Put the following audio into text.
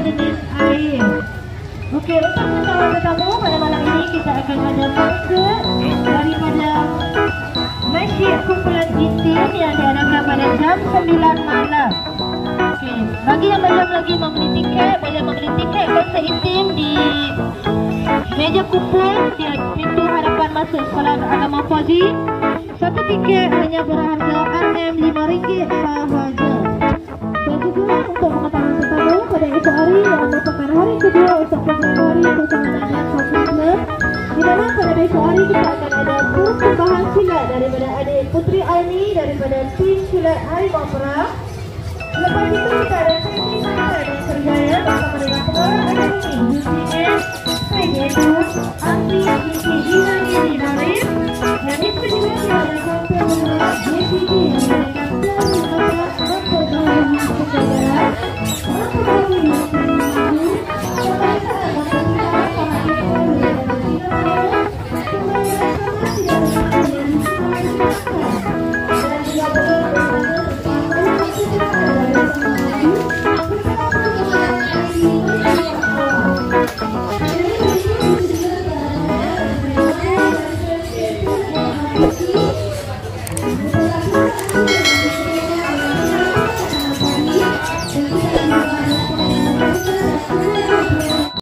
jenis air. Oke, untuk pengetahuan tetamu pada malam ini kita akan ada konsert daripada nasyid kumpulan intim yang diadakan pada jam 9 malam. Oke, bagi yang belum lagi membeli tiket, boleh membeli tiket konsert intim di meja kumpul di pintu hadapan masuk Sekolah Agama Fauzi. Satu tiket hanya berharga RM5 sahaja. Dan juga untuk pengetahuan tetamu pada esok hari yang merupakan hari kedua untuk program hari perjalanan Coffee Club, di mana pada besok hari kita akan ada persembahan silat daripada adik Putri Aini daripada tim silat Harimau Perang. Lepas itu kita ada sesi sastra dan kerjaya bersama dengan pengarah akademi UCM, Fred Edward, Asri, Gina Gini Narif, dan